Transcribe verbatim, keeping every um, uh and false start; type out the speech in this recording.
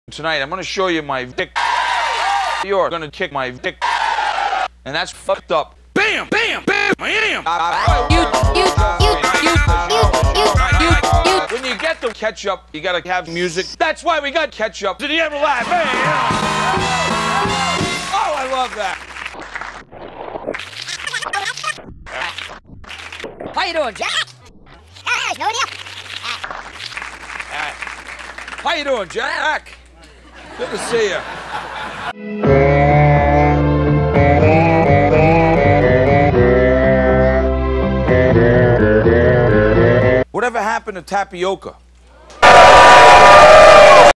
Tonight, I'm gonna show you my dick. You're gonna kick my dick. And that's fucked up. Bam! Bam! Bam! Bam! You, you, you, you, you, you, you. When you get the ketchup, you gotta have music. That's why we got ketchup to the Emeril'S. Man. Oh, I love that. How you doing, Jack? How you doing, Jack? Good to see you. Whatever happened to tapioca?